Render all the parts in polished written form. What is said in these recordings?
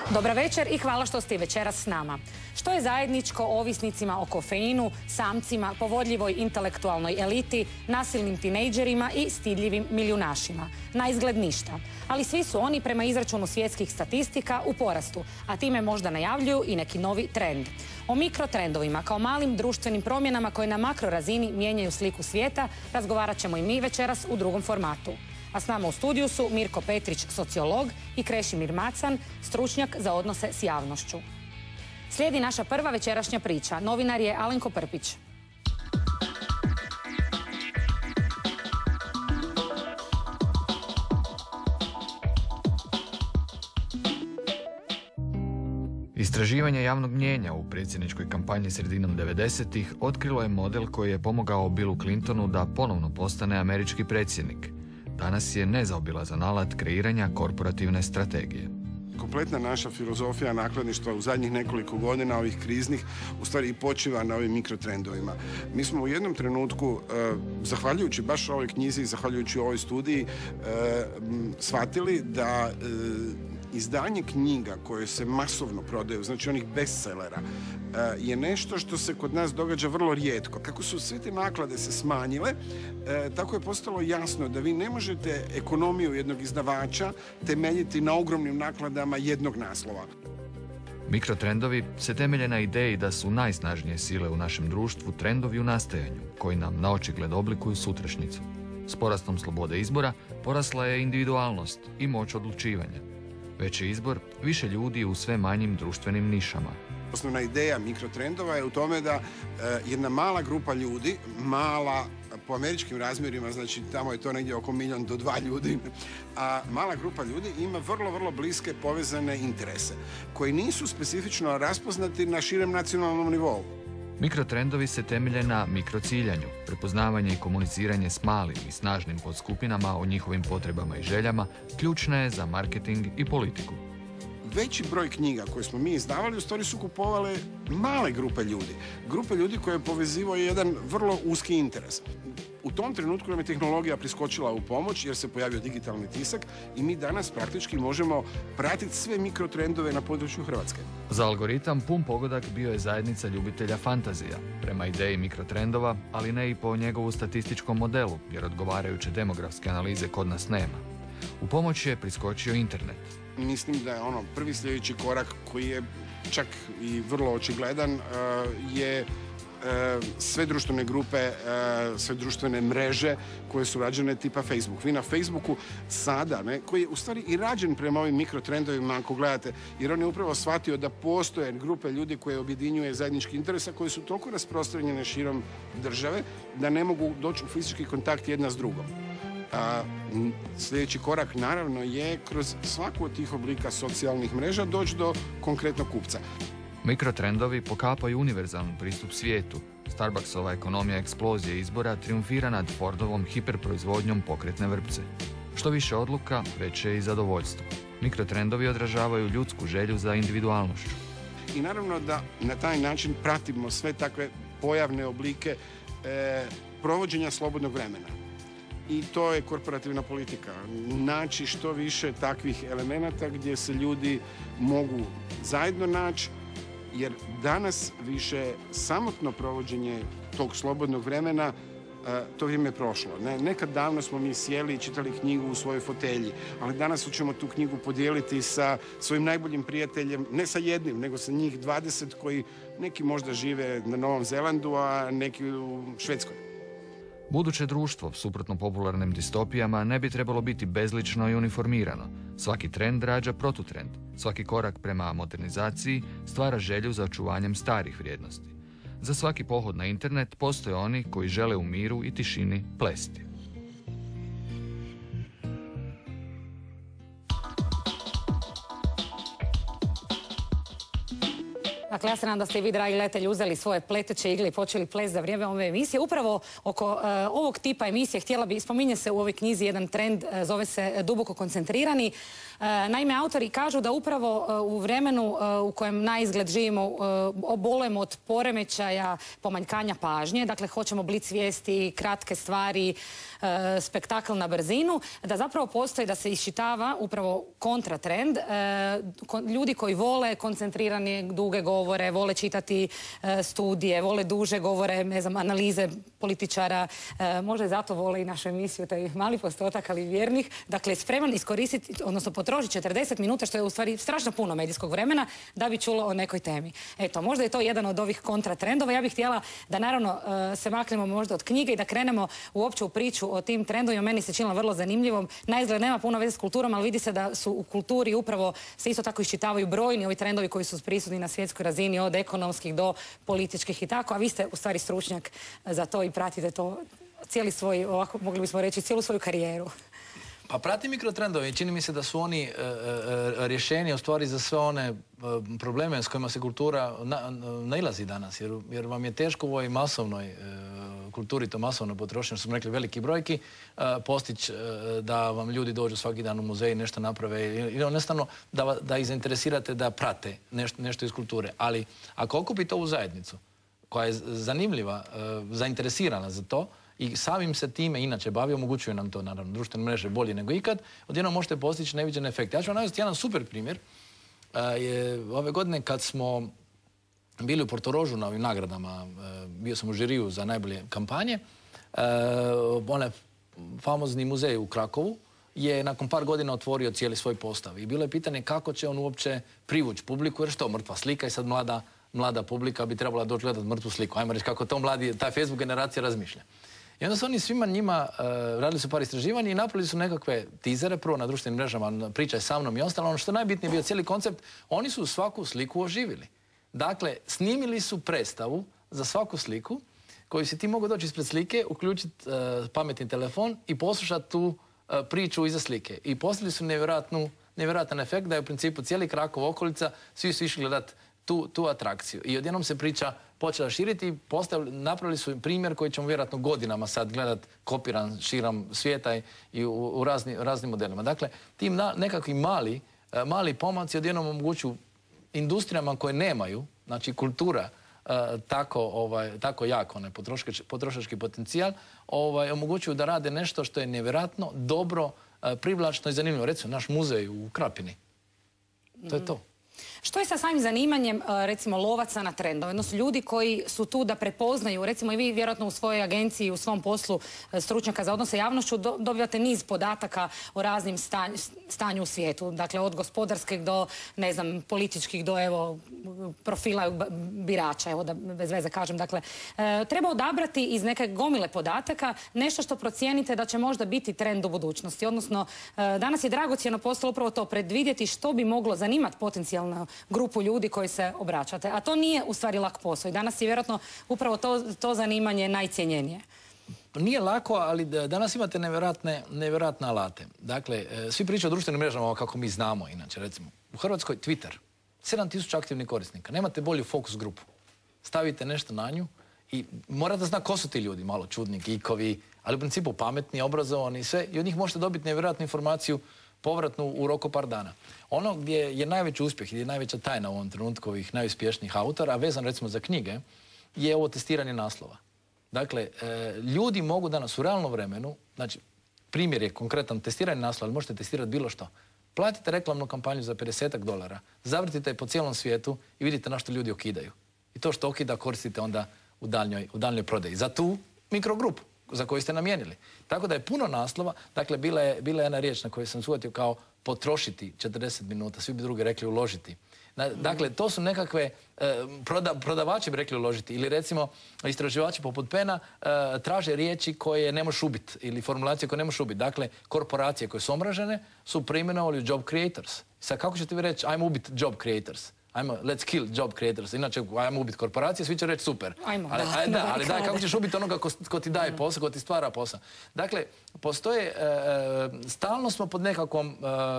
Dobra večer i hvala što ste večeras s nama. Što je zajedničko ovisnicima o kofeinu, samcima, povodljivoj intelektualnoj eliti, nasilnim tinejdžerima i stidljivim milijunašima? Naizgled ništa. Ali svi su oni prema izračunu svjetskih statistika u porastu, a time možda najavljuju i neki novi trend. O mikrotrendovima kao malim društvenim promjenama koje na makrorazini mijenjaju sliku svijeta razgovarat ćemo i mi večeras u drugom formatu. A s nama u studiju su Mirko Petrić, sociolog, i Krešimir Macan, stručnjak za odnose s javnošću. Slijedi naša prva večerašnja priča. Novinar je Alenko Prpić. Istraživanje javnog mnijenja u predsjedničkoj kampanji sredinom 90-ih otkrilo je model koji je pomogao Billu Clintonu da ponovno postane američki predsjednik. Danas je nezaobilazan alat kreiranja korporativne strategije. Kompletna naša filozofija nakladništva u zadnjih nekoliko godina ovih kriznih u stvari i počiva na ovim mikrotrendovima. Mi smo u jednom trenutku, zahvaljujući baš ovoj knjizi i zahvaljujući ovoj studiji, shvatili da izdanje knjiga koje se masovno prodaju, znači onih bestsellera, je nešto što se kod nas događa vrlo rijetko. Kako su sve te naklade se smanjile, tako je postalo jasno da vi ne možete ekonomiju jednog izdavača temeljiti na ogromnim nakladama jednog naslova. Mikrotrendovi se temelje na ideji da su najsnažnije sile u našem društvu trendovi u nastajanju, koji nam na očigled oblikuju sutrašnjicu. S porastom slobode izbora porasla je individualnost i moć odlučivanja. Veći izbor, više ljudi u sve manjim društvenim nišama. Osnovna ideja mikrotrendova je u tome da jedna mala grupa ljudi, mala po američkim razmjerima, znači tamo je to negdje oko 1 do 2 ljudi, a mala grupa ljudi ima vrlo bliske povezane interese, koji nisu specifično raspoznati na širem nacionalnom nivou. Mikrotrendovi se temelje na mikrociljanju, prepoznavanje i komuniciranje s malim i snažnim podskupinama o njihovim potrebama i željama ključna je za marketing i politiku. Veći broj knjiga koje smo mi izdavali u stvari su kupovale male grupe ljudi. Grupe ljudi koje je povezivao jedan vrlo uski interes. U tom trenutku nam je tehnologija priskočila u pomoć jer se pojavio digitalni tisak i mi danas praktički možemo pratiti sve mikrotrendove na području Hrvatske. Za algoritam pun pogodak bio je zajednica ljubitelja fantazija, prema ideji mikrotrendova, ali ne i po njegovu statističkom modelu, jer odgovarajuće demografske analize kod nas nema. U pomoć je priskočio internet. Mislim da je prvi sljedeći korak koji je čak i vrlo očigledan je sve društvene grupe, sve društvene mreže koje su rađene tipa Facebook. Vi na Facebooku sada, koji je u stvari i rađen prema ovim mikrotrendovima, ako gledate, jer on je upravo shvatio da postoje grupe ljudi koje objedinjuje zajednički interesa, koji su toliko rasprostranjene širom države da ne mogu doći u fizički kontakt jedna s drugom. Sljedeći korak naravno je kroz svaku od tih oblika socijalnih mreža doći do konkretnog kupca. Mikrotrendovi pokapaju univerzalan pristup svijetu. Starbucksova ekonomija eksplozije izbora triumfira nad Fordovom hiperproizvodnjom pokretne vrpce. Što više odluka, veće je i zadovoljstvo. Mikrotrendovi odražavaju ljudsku želju za individualnošću. I naravno da na taj način pratimo sve takve pojavne oblike provođenja slobodnog vremena. I to je korporativna politika. Naći što više takvih elemenata gdje se ljudi mogu zajedno naći, jer danas više samotno provođenje tog slobodnog vremena, to vrijeme je prošlo. Nekad davno smo mi sjeli i čitali knjigu u svojoj fotelji, ali danas ćemo tu knjigu podijeliti sa svojim najboljim prijateljem, ne sa jednim, nego sa njih 20 koji neki možda žive na Novom Zelandu, a neki u Švedskoj. Buduće društvo, suprotno popularnim distopijama, ne bi trebalo biti bezlično i uniformirano. Svaki trend rađa protutrend. Svaki korak prema modernizaciji stvara želju za očuvanjem starih vrijednosti. Za svaki pohod na internet postoje oni koji žele u miru i tišini plesti. Dakle, ja se nadam da ste i vi, dragi gledatelji, uzeli svoje pleteće igle i počeli plest za vrijeme ove emisije. Upravo oko ovog tipa emisije spominje se u ovoj knjizi jedan trend, zove se duboko koncentrirani. Naime, autori kažu da upravo u vremenu u kojem naizgled živimo obolujemo od poremećaja pomanjkanja pažnje, dakle hoćemo blic vijesti, kratke stvari, spektakl na brzinu, da zapravo postoji da se iščitava upravo kontratrend. Ljudi koji vole koncentrirane duge govore, vole čitati studije, vole duže govore, ne znam, analize političara, možda i zato vole i našu emisiju, taj mali postotak, ali vjernih. Dakle, spreman iskoristiti, odnosno potrošiti 40 minuta, što je u stvari strašno puno medijskog vremena, da bi čulo o nekoj temi. Eto, možda je to jedan od ovih kontratrendova. Ja bih htjela da naravno se maknemo možda od knjige i da krenemo uopće u priču o tim trendovima. Meni se činilo vrlo zanimljivom. Naizgled nema puno veze s kulturom, ali vidi se da su u kulturi upravo se isto tako iščitavaju brojni ovi trendovi koji su prisutni na svjetskoj razini, od ekonomskih do političkih i tako, a vi ste u stvari stručnjak za to i pratite to cijeli svoj, ovako mogli bismo reći, cijelu svoju karijeru. Pa pratim mikrotrendove i čini mi se da su oni rješenje u stvari za sve one probleme s kojima se kultura nailazi danas, jer vam je teško u ovoj masovnoj kulturi, to masovno potrošnje, što smo rekli veliki brojki, postići da vam ljudi dođu svaki dan u muzej, nešto naprave i jednostavno da ih zainteresirate da prate nešto iz kulture. Ali ako okupite ovu zajednicu koja je zanimljiva, zainteresirana za to, i samim se time inače bavi, omogućuje nam to, naravno, društvene mreže bolje nego ikad, odjednom možete postići neviđen efekt. Ja ću vam navesti jedan super primjer. Ove godine kad smo bili u Portorožu na ovim nagradama, bio sam u žiriju za najbolje kampanje, onaj famozni muzej u Krakovu je nakon par godina otvorio cijeli svoj postav. I bilo je pitanje kako će on uopće privući publiku, jer što, mrtva slika i sad mlada publika bi trebala doći gledati mrtvu sliku. Ajmo reći kako to ta Facebook generacija razmišlja. I onda su oni svima njima radili su par istraživanja i napravili su nekakve tizere, prvo na društvenim mrežama, pričaj sa mnom i ostalo. Ono što najbitnije bio cijeli koncept, oni su svaku sliku oživili. Dakle, snimili su predstavu za svaku sliku koju si ti mogu doći ispred slike, uključiti pametni telefon i poslušati tu priču iza slike. I postavili su nevjerojatan efekt da je u principu cijeli Krakov okolica, svi su išli gledati tu atrakciju. I odjednom se priča počela širiti i napravili su primjer koji ćemo vjerojatno godinama sad gledati kopiran širom svijeta i u raznim modelima. Dakle, tim nekakvi mali pomaci odjednom omogućuju industrijama koje nemaju, znači kultura, tako jako potrošački potencijal, omogućuju da rade nešto što je nevjerojatno, dobro, privlačno i zanimljivo. Recimo, naš muzej u Krapini. To je to. Što je sa samim zanimanjem, recimo, lovaca na trendove? Odnosno, ljudi koji su tu da prepoznaju, recimo i vi vjerojatno u svojoj agenciji, u svom poslu stručnjaka za odnose javnošću, dobivate niz podataka o raznim stanju u svijetu. Dakle, od gospodarskih do, ne znam, političkih do, evo, profila birača, evo da bez veze kažem. Dakle, treba odabrati iz neke gomile podataka nešto što procijenite da će možda biti trend u budućnosti. Odnosno, danas je dragocjeno postalo upravo to, predvidjeti što bi moglo zanimati potencijalno grupu ljudi koji se obraćate. A to nije u stvari lak posao. I danas je vjerojatno upravo to zanimanje najcijenjenije. Nije lako, ali danas imate nevjerojatne alate. Dakle, svi pričaju o društvenim mrežama kako mi znamo, inače, recimo. U Hrvatskoj Twitter, 7000 aktivnih korisnika. Nemate bolju fokus grupu. Stavite nešto na nju i morate znati ko su ti ljudi, malo čudni, geekovi, ali u principu pametni, obrazovani i sve. I od njih možete dobiti nevjerojatnu informaciju povratnu u roku par dana. Ono gdje je najveći uspjeh, gdje je najveća tajna u ovom trenutku ovih najuspješnijih autora, a vezan recimo za knjige, je ovo testiranje naslova. Dakle, ljudi mogu danas u realnom vremenu, znači primjer je konkretan testiranje naslova, ali možete testirati bilo što. Platite reklamnu kampanju za $50, zavrtite je po cijelom svijetu i vidite na što ljudi okidaju. I to što okida koristite onda u daljnjoj prodaji. Za tu mikrogrupu za koju ste namijenili. Tako da je puno naslova, dakle bila je jedna riječ na koju sam shvatio kao potrošiti 40 minuta, svi bi drugi rekli uložiti. Dakle, to su nekakve, prodavači bi rekli uložiti, ili recimo istraživači poput Pena traže riječi koje ne možeš ubiti, ili formulacije koje ne možeš ubiti. Dakle, korporacije koje su omražene su preimenovali job creators. Sad, kako ćete vi reći, ajmo ubiti job creators? Let's kill job creators. Inače, ajmo ubiti korporacije, svi će reći super. Ali kako ćeš ubiti onoga ko ti daje posao, ko ti stvara posao. Dakle, postoje, stalno smo pod nekakvom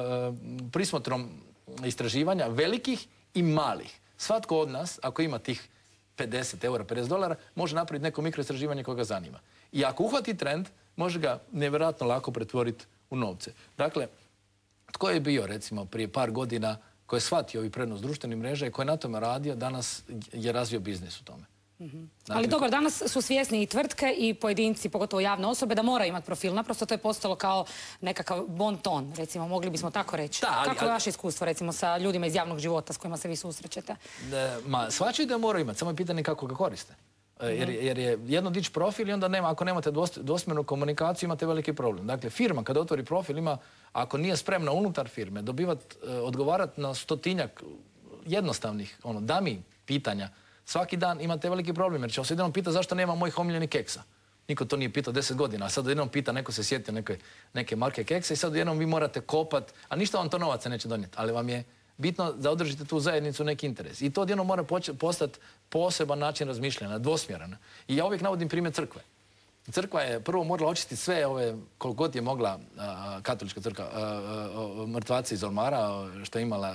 prismotrom istraživanja velikih i malih. Svatko od nas, ako ima tih €50, $50, može napraviti neko mikroistraživanje koje ga zanima. I ako uhvati trend, može ga nevjerojatno lako pretvoriti u novce. Dakle, Tko je bio, recimo, prije par godina koji je shvatio ovi prednost društvenih mreža i koji je na tome radio, danas je razvio biznis u tome. Ali dobro, danas su svjesni i tvrtke i pojedinci, pogotovo javne osobe, da mora imati profil. Naprosto to je postalo kao nekakav bon ton, recimo, mogli bismo tako reći. Kako je vaše iskustvo, recimo, sa ljudima iz javnog života s kojima se vi susrećete? Shvaćaju da mora imati, samo je pitanje kako ga koriste. Jer je jedno dići profil i onda nema, ako nemate dvosmjernu komunikaciju, imate veliki problem. Dakle, firma kada otvori profil ima, ako nije spremna unutar firme, odgovarati na 100-tinjak jednostavnih, dami pitanja, svaki dan imate veliki problem, jer će se jednom pitati zašto nema mojih omiljenih keksa. Niko to nije pitao 10 godina, a sad jednom pita, neko se sjetio neke marke keksa i sad jednom vi morate kopat, a ništa vam to novaca neće donijeti, ali vam je bitno da održite tu zajednicu neki interes. I to odjednom mora postati poseban način razmišljanja, dvosmjeran. I ja uvijek navodim primjer crkve. Crkva je prvo morala očistiti sve ove, koliko god je mogla katolička crkva, mrtvaci iz Olmara, što je imala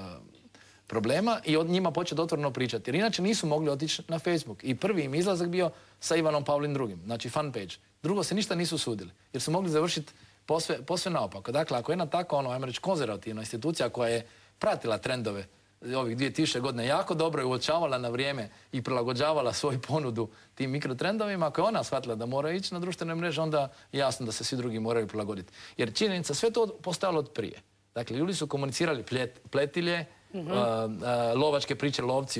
problema, i od njima početi otvoreno pričati. Jer inače nisu mogli otići na Facebook. I prvi im izlazak bio sa Ivanom Pavlom II. Znači fan page. Drugo se ništa nisu sudili. Jer su mogli završiti posve naopako. Dakle, ako jedna tako, ajmo reći, konzervativna institucija koja je pratila trendove ovih 2000 godine jako dobro i uočavala na vrijeme i prilagođavala svoju ponudu tim mikrotrendovima, ako je ona shvatila da mora ići na društvene mreže, onda je jasno da se svi drugi moraju prilagoditi. Jer činjenica, sve to postojalo od prije. Dakle, ljudi su komunicirali pletilje, lovačke priče lovci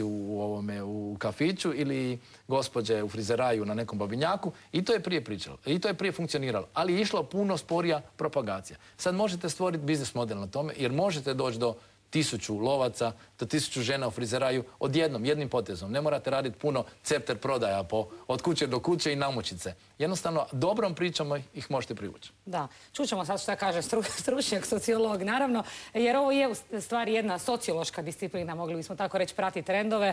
u kafiću ili gospođe u frizeraju na nekom babinjaku, i to je prije pričalo, i to je prije funkcioniralo, ali je išlo puno sporija propagacija. Sad možete stvoriti biznis model na tome, jer možete doći do 1000 lovaca, do 1000 žena u frizeraju jednim potezom. Ne morate raditi puno cepter prodaja od kuće do kuće i namučice. Jednostavno, dobrom pričom ih možete privući. Da, čućemo sad šta kaže stručnjak, sociolog, naravno, jer ovo je u stvari jedna sociološka disciplina, mogli bismo tako reći, prati trendove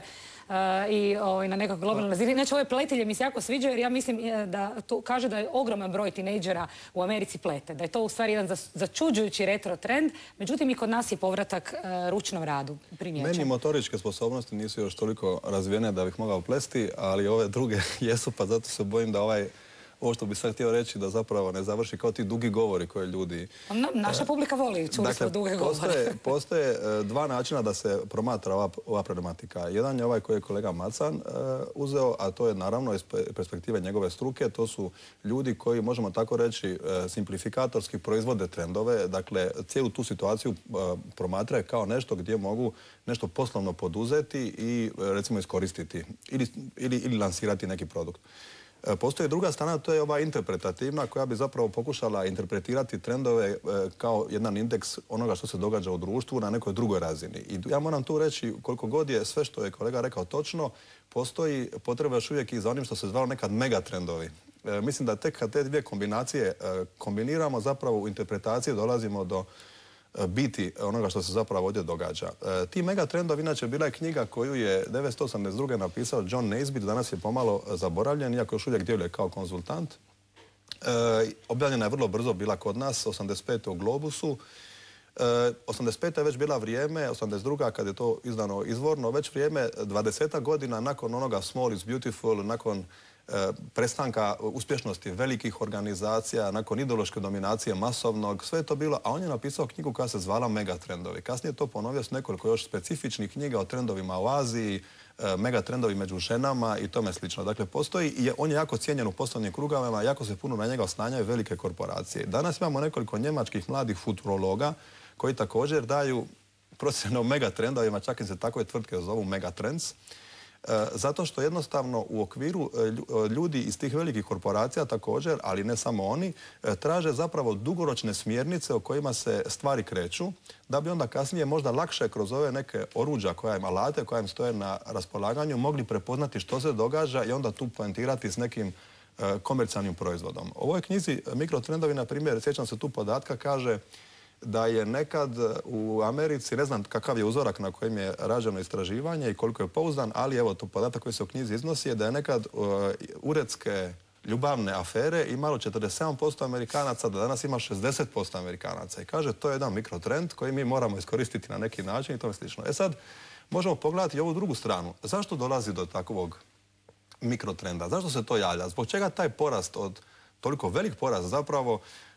i na nekoj globalnoj razini. Znači, ove pletilje mi se jako sviđaju, jer ja mislim da to kaže da je ogroman broj tinejdžera u Americi plete, da je to u stvari jedan začuđujući retro trend, međutim i kod nas je povratak ručnom radu primjećen. Meni motoričke sposobnosti nisu još toliko razvijene da bih mogao plesti, ali ove druge jesu, pa zato se bojim da ovo što bih sad htio reći, da zapravo ne završi kao ti dugi govori koje ljudi... Naša publika voli, čuli smo duge govore. Postoje dva načina da se promatra ova problematika. Jedan je ovaj koji je kolega Macan uzeo, a to je naravno iz perspektive njegove struke. To su ljudi koji, možemo tako reći, simplifikatorski proizvode trendove. Dakle, cijelu tu situaciju promatraju kao nešto gdje mogu nešto poslovno poduzeti i recimo iskoristiti ili lansirati neki produkt. Postoji druga strana, to je ova interpretativna, koja bi zapravo pokušala interpretirati trendove kao jedan indeks onoga što se događa u društvu na nekoj drugoj razini. I ja moram tu reći, koliko god je sve što je kolega rekao točno, postoji potreba još uvijek i za onim što se zvalo nekad megatrendovi. Mislim da tek kad te dvije kombinacije kombiniramo, zapravo u interpretaciji dolazimo do biti onoga što se zapravo ovdje događa. Ti megatrendovi, inače, bila je knjiga koju je 1982. napisao John Naisbitt, danas je pomalo zaboravljen, iako još uvijek djeluje kao konzultant. Objavljena je vrlo brzo bila kod nas, 85. u Globusu. 85. je već bila vrijeme, 82. kad je to izdano izvorno, već vrijeme 20 godina nakon onoga Small is Beautiful, nakon prestanka uspješnosti velikih organizacija, nakon ideološke dominacije masovnog, sve je to bilo, a on je napisao knjigu koja se zvala Megatrendovi. Kasnije je to ponovio s nekoliko još specifičnih knjiga o trendovima u Aziji, megatrendovi među ženama i tome slično. Dakle, postoji i on je jako cijenjen u poslovnim krugovima, jako se puno na njega oslanjaju velike korporacije. Danas imamo nekoliko njemačkih mladih futurologa koji također daju procjene o megatrendovima, čak i se takve tvrtke zovu Megatrends, zato što jednostavno u okviru ljudi iz tih velikih korporacija također, ali ne samo oni, traže zapravo dugoročne smjernice o kojima se stvari kreću, da bi onda kasnije možda lakše kroz ove neke oruđa, alate koja im stoje na raspolaganju, mogli prepoznati što se događa i onda tu poentirati s nekim komercijalnim proizvodom. U ovoj knjizi Mikrotrendovi, na primjer, sjećam se tu podatka, kaže da je nekad u Americi, ne znam kakav je uzorak na kojem je rađeno istraživanje i koliko je pouzdan, ali evo to podatak koji se u knjizi iznosi je da je nekad uredske ljubavne afere imalo 47% Amerikanaca, da danas ima 60% Amerikanaca. I kaže, to je jedan mikrotrend koji mi moramo iskoristiti na neki način i tome slično. E sad, možemo pogledati i ovu drugu stranu. Zašto dolazi do takvog mikrotrenda? Zašto se to javlja? Zbog čega taj porast toliko velik porast zapravo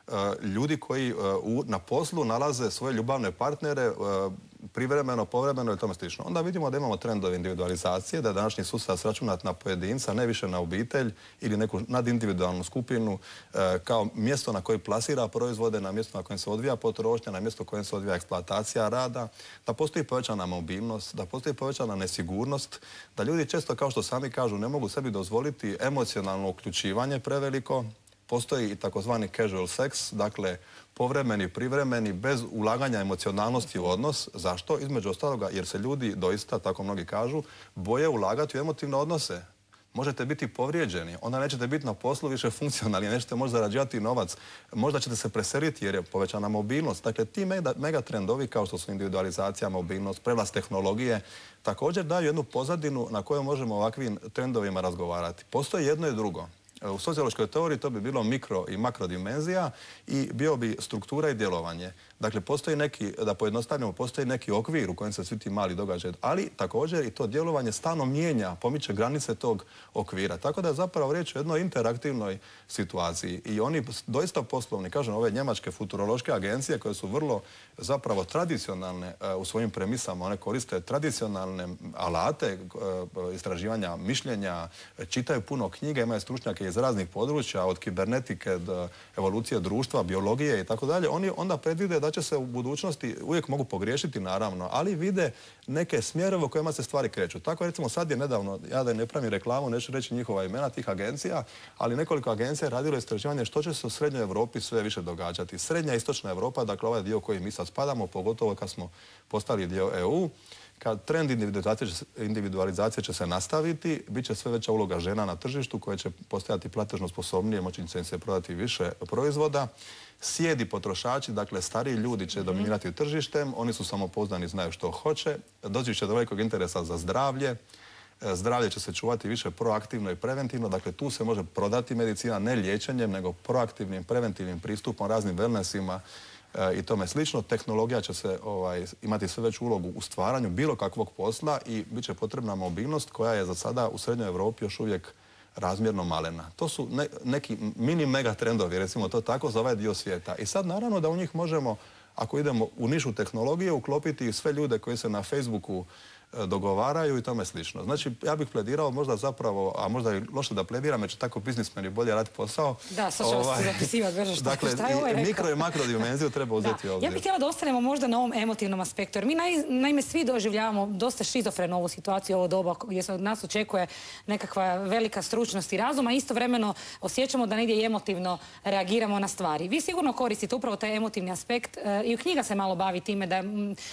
ljudi koji na poslu nalaze svoje ljubavne partnere privremeno, povremeno i tome slično. Onda vidimo da imamo trendove individualizacije, da je današnji sustav sračunat na pojedinca, ne više na obitelj ili neku nadindividualnu skupinu kao mjesto na koje plasira proizvode, na mjesto na kojem se odvija potrošnja, na mjesto na kojem se odvija eksploatacija rada, da postoji povećana mobilnost, da postoji povećana nesigurnost, da ljudi često, kao što sami kažu, ne mogu sebi dozvoliti emocionalno uključivanje preveliko. Postoji i takozvani casual sex, dakle povremeni, privremeni, bez ulaganja emocionalnosti u odnos. Zašto? Između ostaloga, jer se ljudi doista, tako mnogi kažu, boje ulagati u emotivne odnose. Možete biti povrijeđeni, onda nećete biti na poslu više funkcionalni, nećete možda zarađivati novac, možda ćete se preseliti jer je povećana mobilnost. Dakle, ti megatrendovi kao što su individualizacija, mobilnost, prelaz tehnologije, također daju jednu pozadinu na kojoj možemo ovakvim trendovima razgovarati. Postoji jedno i drugo. U sociološkoj teoriji to bi bilo mikro i makrodimenzija i bio bi struktura i djelovanje. Dakle, postoji neki, da pojednostavljamo, postoji neki okvir u kojem se svi ti mali događaji, ali također i to djelovanje stalno mijenja, pomiče granice tog okvira. Tako da je zapravo riječ o jednoj interaktivnoj situaciji. I oni doista poslovni, kažem, ove njemačke futurološke agencije koje su vrlo zapravo tradicionalne u svojim premisama, one koriste tradicionalne alate istraživanja mišljenja, čitaju puno knjiga, imaju stručnjake iz raznih područja, od kibernetike do evolucije društva, biologije i tako dalje. Oni onda predvide da će se u budućnosti, uvijek mogu pogriješiti naravno, ali vide neke smjerove u kojima se stvari kreću. Tako recimo sad je nedavno, ja da ne pravim reklamu, neću reći njihova imena tih agencija, ali nekoliko agencija je radilo istraživanje što će se u Srednjoj Europi sve više događati. Srednja i Istočna Europa, dakle ovaj dio koji mi sad spadamo, pogotovo kad smo postali dio EU, kad trend individualizacije će se nastaviti, bit će sve veća uloga žena na tržištu koje će postajati platežno sposobnije, moći će im se prodati više proizvoda. Sjedi potrošači, dakle stariji ljudi će dominirati tržištem, oni su samopouzdani, znaju što hoće, doći će do velikog interesa za zdravlje, zdravlje će se čuvati više proaktivno i preventivno, dakle tu se može prodati medicina ne liječenjem, nego proaktivnim, preventivnim pristupom, raznim wellnessima i tome slično. Tehnologija će se imati sve veću ulogu u stvaranju bilo kakvog posla i bit će potrebna mobilnost koja je za sada u Srednjoj Europi još uvijek razmjerno malena. To su neki mini megatrendovi, recimo to tako, za ovaj dio svijeta. I sad naravno da u njih možemo, ako idemo u nišu tehnologije, uklopiti sve ljude koji se na Facebooku dogovaraju i tome slično. Znači, ja bih pledirao možda zapravo, a možda je loše da plediram, jer će tako biznismeni bolje raditi posao. Da, sad ćemo se zapisivati brže šta je ovaj rekao. Mikro i makrodimenziju treba uzeti ovdje. Ja bih htjela da ostanemo možda na ovom emotivnom aspektu, jer mi naime svi doživljavamo dosta šizofrenu ovu situaciju, ovo doba gdje se od nas očekuje nekakva velika stručnost i razum, a istovremeno osjećamo da negdje i emotivno reagiramo na stvari. Vi sigurno koristite upravo taj emotivni aspekt i u knjiga se malo bavi time da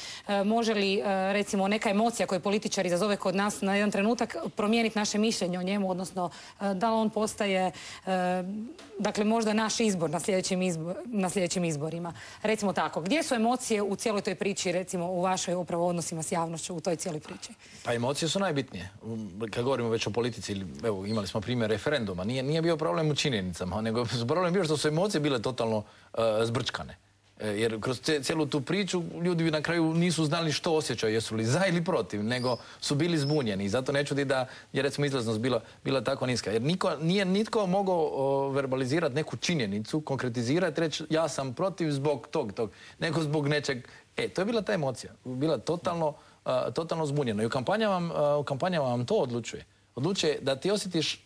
može li recimo neka emocija koju političar izazove kod nas na jedan trenutak promijeniti naše mišljenje o njemu, odnosno da li on postaje dakle možda naš izbor na sljedećim izborima. Recimo tako, gdje su emocije u cijeloj toj priči, recimo u vašoj upravo odnosima s javnošću u toj cijeloj priči? Pa emocije su najbitnije. Kad govorimo već o politici, evo imali smo primjer referenduma, nije bio problem u činjenicama, nego problem bio što su emocije bile totalno zbrčkane. Jer kroz cijelu tu priču ljudi na kraju nisu znali što osjećaju, jesu li za ili protiv, nego su bili zbunjeni. I zato ne čudi da je recimo izlaznost bila tako niska. Jer nije nitko mogao verbalizirati neku činjenicu, konkretizirati, reći ja sam protiv zbog tog, nego zbog nečeg. To je bila ta emocija. Bila totalno zbunjena. I u kampanjama vam to odlučuje. Odlučuje da ti osjetiš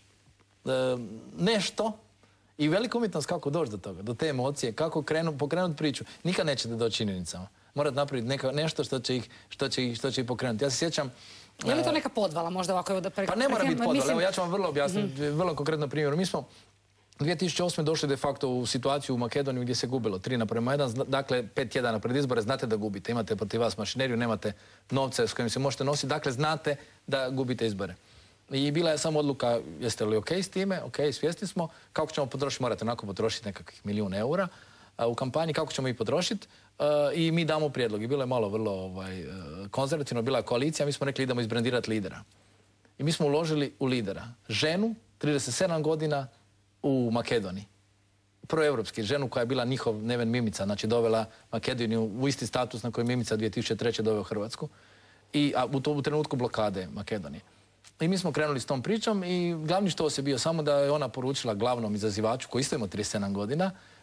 nešto i velika umjetnost kako doći do toga, do te emocije, kako pokrenuti priču. Nikad nećete doći činjenicama. Morate napraviti nešto što će ih pokrenuti. Ja se sjećam... Je li to neka podvala možda ovako? Pa ne mora biti podvala. Evo ja ću vam vrlo objasniti, vrlo konkretno primjer. Mi smo 2008. došli de facto u situaciju u Makedoniju gdje se gubilo 3:1, dakle 5 tjedana pred izbore znate da gubite. Imate protiv vas mašineriju, nemate novce s kojim se možete nositi, dakle znate da gubite izbore. I bila je samo odluka, jeste li ok s time, ok, svjesni smo, kako ćemo potrošiti, morate onako potrošiti nekakvih 1 000 000 eura u kampanji, kako ćemo ih potrošiti i mi damo prijedlog. I bilo je malo vrlo konzervativno, bila koalicija, mi smo rekli idemo izbrandirati lidera. I mi smo uložili u lidera ženu, 37 godina u Makedoniji. Proevropski, ženu koja je bila njihov Neven Mimica, znači dovela Makedoniju u isti status na koji Mimica 2003. doveo Hrvatsku, a u trenutku blokade Makedonije. I mi smo krenuli s tom pričom i glavni štos je bio samo da je ona poručila glavnom izazivaču, koji isto ima 37 godina,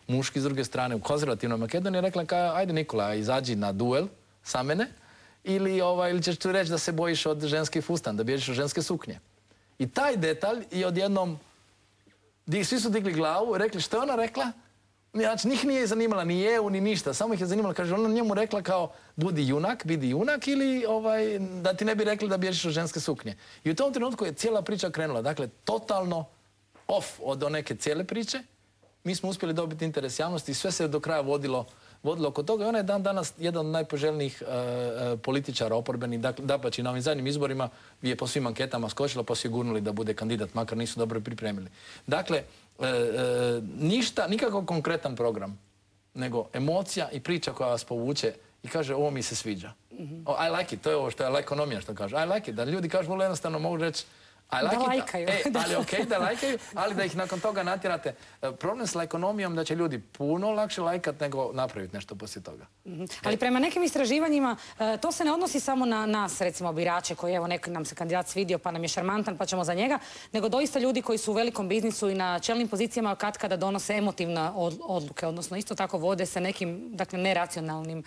muški, s druge strane u konzervativnoj Makedoniji, rekla ajde Nikola, izađi na duel sa mene, ili ćeš tu reći da se bojiš od ženski fustan, da bježiš od ženske suknje. I taj detalj je odjednom, svi su digli glavu i rekli što je ona rekla. Znači, njih nije zanimala ni EU, ni ništa. Samo ih je zanimala, kaže, ona njemu rekla kao budi junak ili da ti ne bi rekli da bježiš od ženske suknje. I u tom trenutku je cijela priča krenula. Dakle, totalno off od neke cijele priče. Mi smo uspjeli dobiti interes javnosti i sve se do kraja vodilo oko toga. I ona je danas jedan od najpoželjnijih političara oporbenih. Dapači, na ovim zadnjim izborima je po svim anketama skočila, pa su je gurnuli da bude kandidat, makar nisu dobro pripremili. Dakle, nikakav konkretan program, nego emocija i priča koja vas povuče i kaže ovo mi se sviđa. I like it, to je ovo što je ekonomija što kaže. I like it, da ljudi kažu vrlo jednostavno mogu reći da lajkaju. Ali okej, da lajkaju, ali da ih nakon toga natjerate. Problem s ekonomijom da će ljudi puno lakše lajkat nego napraviti nešto poslije toga. Ali prema nekim istraživanjima to se ne odnosi samo na nas, recimo birače koji evo neki nam se kandidat svidio pa nam je šarmantan pa ćemo za njega, nego doista ljudi koji su u velikom biznisu i na čelnim pozicijama kada donose emotivne odluke, odnosno isto tako vode sa nekim, dakle, neracionalnim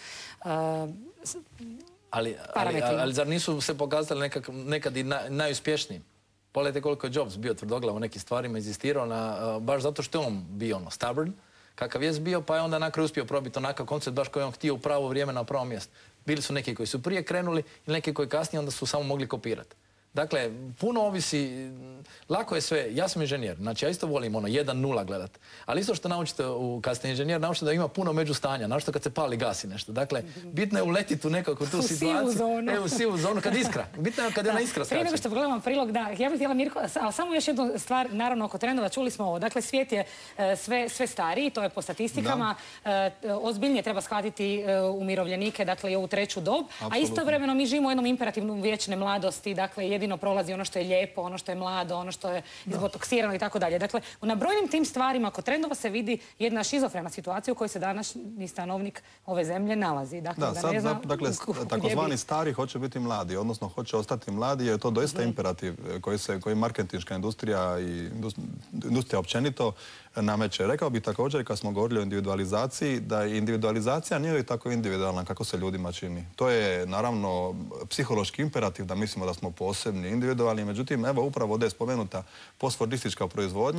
parametrima. Ali zar nisu se pokazali nekad i najuspješnijim? Pogledajte koliko je Jobs bio tvrdoglav u nekim stvarima, inzistirao baš zato što je on bio stubborn, kakav je bio, pa je onda na kraju uspio probiti onakav koncept baš koji je on htio u pravo vrijeme na pravo mjesto. Bili su neki koji su prije krenuli i neki koji kasnije onda su samo mogli kopirati. Dakle, puno ovisi, lako je sve, ja sam inženjer, znači ja isto volim 1-0 gledat, ali isto što naučite kad ste inženjer, naučite da ima puno međustanja, naučite kad se pali gasi nešto. Dakle, bitno je uletiti u nekakvu tu situaciju. U sivu zonu, kad iskra. Bitno je kad je ona iskra skače. Prije nego što pogledamo prilog, da, ja bih htjela Mirko, ali samo još jednu stvar, naravno oko trendova, čuli smo ovo, dakle, svijet je sve stariji, to je po statistikama, ozbiljnije treba shvatiti umirovljenike, dakle, i ovu treću dob, a istovremeno mi živimo u jednom imperativnom vječne mladosti, dakle, jedino prolazi ono što je lijepo, ono što je mlado, ono što je izbotoksirano i tako dalje. Dakle, na brojnim tim stvarima kod trendova se vidi jedna šizofrena situacija u kojoj se današnji stanovnik ove zemlje nalazi. Dakle, takozvani stari hoće biti mladi, odnosno hoće ostati mladi, jer je to doista imperativ koji marketinška industrija i industrija općenito nameće. Rekao bih također, kad smo govorili o individualizaciji, da individualizacija nije tako individualna kako se ljudima čini. To je, naravno, psihološki imperativ da mislimo da smo posebni, individualni. Međutim, evo, upravo ovdje je spomenuta postfordistička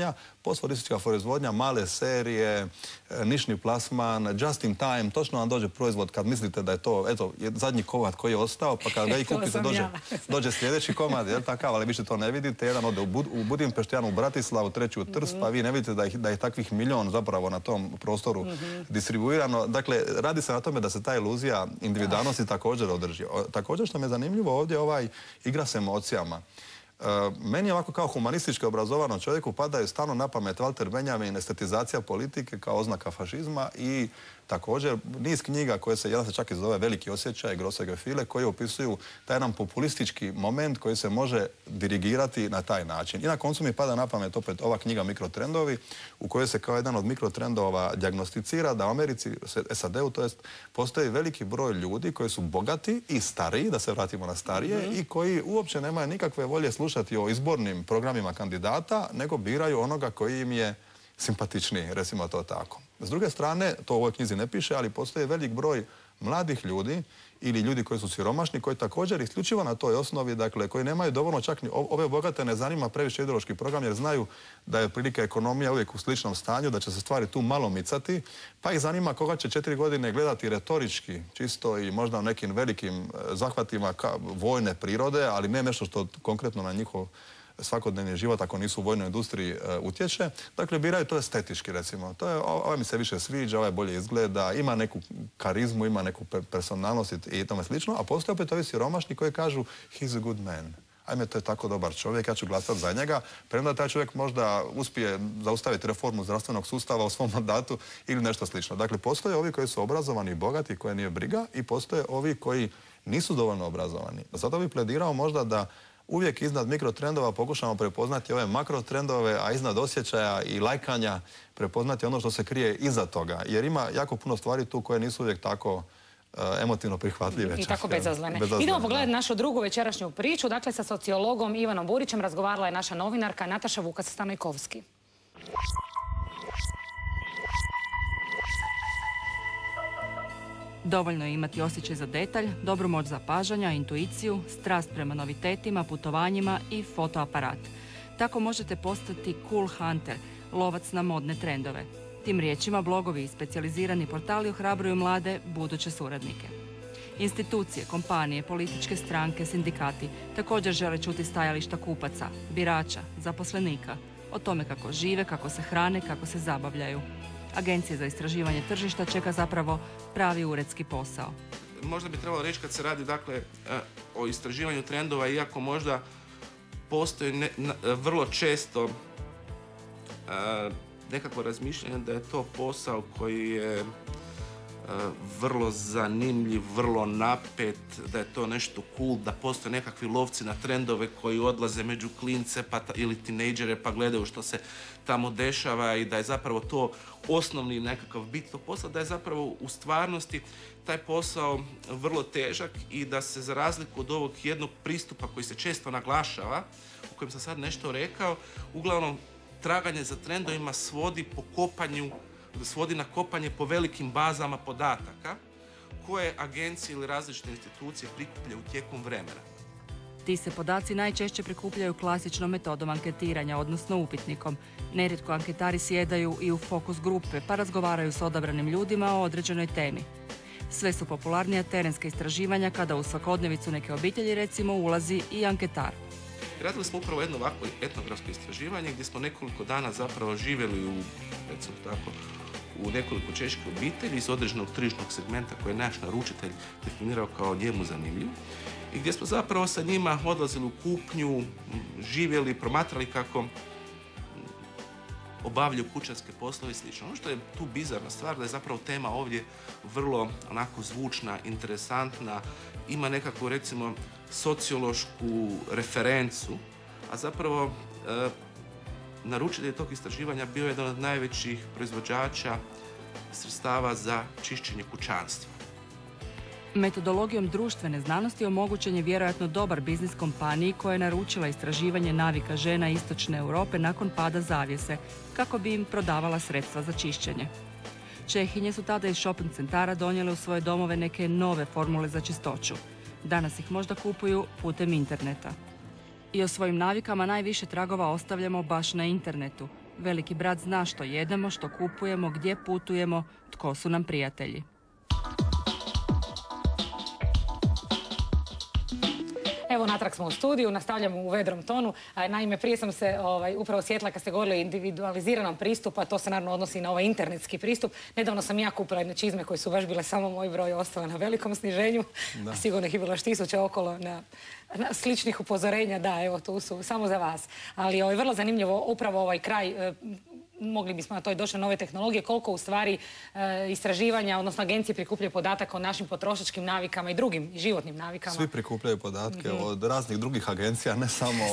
proizvodnja, male serije, nišni plasman, just in time, točno vam dođe proizvod kad mislite da je to, eto, zadnji komad koji je ostao, pa kad ga i kupite dođe sljedeći komad, je takav, ali više to ne vidite. Jedan ode u Budimpeštu, jedan u Bratislavu, treći u Trst, pa vi ne vidite da je takvih milion zapravo na tom prostoru distribuirano. Dakle, radi se na tome da se ta iluzija individualnosti također održi. Također što mi je zanimljivo ovdje, igra s emocijama. Meni je ovako kao humanistički obrazovanom čovjeku padaju stalno na pamet Walter Benjamin, estetizacija politike kao oznaka fašizma i također niz knjiga koje jedan se čak i zove Veliki osjećaj, Grosse Gefühle, koji opisuju taj jedan populistički moment koji se može dirigirati na taj način. I na koncu mi pada na pamet opet ova knjiga Mikrotrendovi, u kojoj se kao jedan od mikrotrendova dijagnosticira da u Americi, SAD-u, to jest, postoji veliki broj ljudi koji su bogati i stariji, da se vratimo na starije, i koji uopće nemaju nikakve volje slušati o izbornim programima kandidata, nego biraju onoga koji im je simpatičniji, recimo to tako. S druge strane, to u ovoj knjizi ne piše, ali postoji velik broj mladih ljudi ili ljudi koji su siromašni, koji također isključivo na toj osnovi, dakle, koji nemaju dovoljno čak ni ove bogate ne zanima previše ideološki program, jer znaju da je otprilike ekonomija uvijek u sličnom stanju, da će se stvari tu malo micati, pa ih zanima koga će 4 godine gledati retorički, čisto i možda u nekim velikim zahvatima vojne prirode, ali ne nešto što konkretno na njihov svakodnevni život, ako nisu u vojnoj industriji, utječe. Dakle, biraju to estetički, recimo. Ovaj mi se više sviđa, ovaj bolje izgleda, ima neku karizmu, ima neku personalnost i tome slično, a postoje opet ovi siromašni koji kažu he's a good man. Ajme, to je tako dobar čovjek, ja ću glasati za njega, premda taj čovjek možda uspije zaustaviti reformu zdravstvenog sustava u svom mandatu ili nešto slično. Dakle, postoje ovi koji su obrazovani i bogati, koje nije briga, i postoje ovi koji nisu dovoljno obrazovani. Zato bih pledirao možda da uvijek iznad mikrotrendova pokušamo prepoznati ove makrotrendove, a iznad osjećaja i lajkanja prepoznati ono što se krije iza toga. Jer ima jako puno stvari tu koje nisu uvijek tako emotivno prihvatljive. I tako bezazlene. Idemo pogledati našu drugu večerašnju priču. Dakle, sa sociologom Ivanom Burićem razgovarala je naša novinarka Nataša Vukas-Stanojkovski. Dovoljno je imati osjećaj za detalj, dobru moć zapažanja, intuiciju, strast prema novitetima, putovanjima i fotoaparat. Tako možete postati cool hunter, lovac na modne trendove. Tim riječima blogovi i specijalizirani portali ohrabruju mlade buduće suradnike. Institucije, kompanije, političke stranke, sindikati također žele čuti stajališta kupaca, birača, zaposlenika, o tome kako žive, kako se hrane, kako se zabavljaju. Agencije za istraživanje tržišta čeka zapravo pravi uredski posao. Možda bi trebalo reći kad se radi dakle o istraživanju trendova, iako možda postoji vrlo često nekako razmišljanje da je to posao koji je vrlo zanimljiv, vrlo napet, da je to nešto cool, da postoje nekakvi lovci na trendove koji odlaze među klince ili tinejdžere pa gledaju što se tamo dešava i da je zapravo to osnovni nekakav bit tog posla, da je zapravo u stvarnosti taj posao vrlo težak i da se za razliku od ovog jednog pristupa koji se često naglašava, o kojem sam sad nešto rekao, uglavnom traganje za trendovima svodi na kopanje po velikim bazama podataka koje agencije ili različite institucije prikupljaju tijekom vremena. Ti se podaci najčešće prikupljaju klasičnom metodom anketiranja, odnosno upitnikom. Nerijetko anketari sjedaju i u fokus grupe pa razgovaraju s odabranim ljudima o određenoj temi. Sve su popularnija terenska istraživanja kada u svakodnevicu neke obitelji recimo ulazi i anketar. Radili smo upravo jedno ovako etnografsko istraživanje gdje smo nekoliko dana zapravo živjeli u nekoliko čeških obitelji iz određenog tržišnog segmenta koje je naš naručitelj definirao kao njemu zanimljiv i gdje smo zapravo sa njima odlazili u kupnju, živjeli, promatrali kako obavljaju kućanske poslove i sl. Ono što je tu bizarna stvar da je zapravo tema ovdje vrlo onako zvučna, interesantna, ima nekakvu recimo sociološku referencu, a zapravo naručitelj tog istraživanja bio je jedan od najvećih proizvođača sredstava za čišćenje kućanstva. Metodologijom društvene znanosti omogućen je vjerojatno dobar biznis kompaniji koja je naručila istraživanje navika žena istočne Europe nakon pada zavjese, kako bi im prodavala sredstva za čišćenje. Čehinje su tada iz shopping centara donijele u svoje domove neke nove formule za čistoću. Danas ih možda kupuju putem interneta. I o svojim navikama najviše tragova ostavljamo baš na internetu. Veliki brat zna što jedemo, što kupujemo, gdje putujemo, tko su nam prijatelji. Evo, natrag smo u studiju, nastavljamo u vedrom tonu. Naime, prije sam se upravo sjetila kad ste govorili o individualiziranom pristupu, a to se naravno odnosi na ovaj internetski pristup. Nedavno sam ja kupila jedne čizme koje su baš bile samo moj broj ostale na velikom sniženju. Sigurno ih je bilo još 1000 okolo na sličnih upozorenja. Da, evo, tu su samo za vas. Ali vrlo zanimljivo upravo ovaj kraj. Mogli bismo na to i došli nove tehnologije, koliko u stvari istraživanja, odnosno agencije prikupljaju podataka o našim potrošačkim navikama i drugim životnim navikama. Svi prikupljaju podatke od raznih drugih agencija, ne